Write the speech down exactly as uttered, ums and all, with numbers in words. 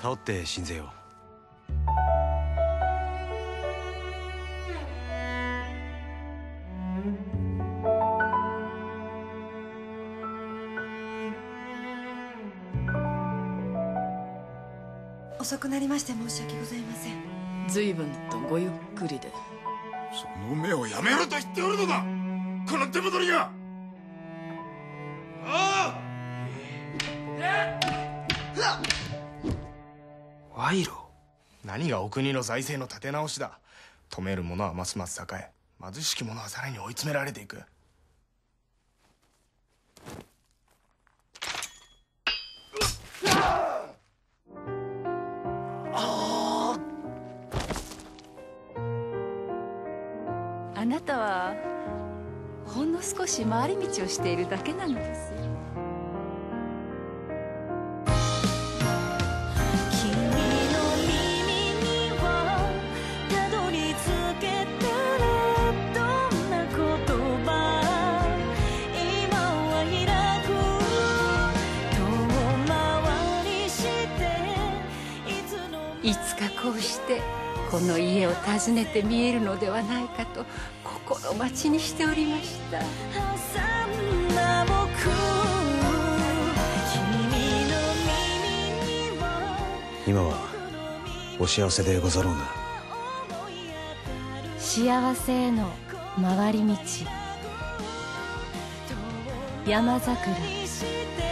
羽織って信ぜよう。 遅くなりまして申し訳ございません。 随分とごゆっくりで。 その目をやめろと言っておるのだ、この手戻りが。ああ賄賂。何がお国の財政の立て直しだ。止める者はますます栄え、貧しき者はさらに追い詰められていく。 あなたはほんの少し回り道をしているだけなのですよ。君の耳にはたどり着けたらどんな言葉、今は開く遠回りしていつのいつかこうしてこの家を訪ねて見えるのではないかと心待ちにしておりました。 今はお幸せでござろうな。 幸せへの回り道、山桜。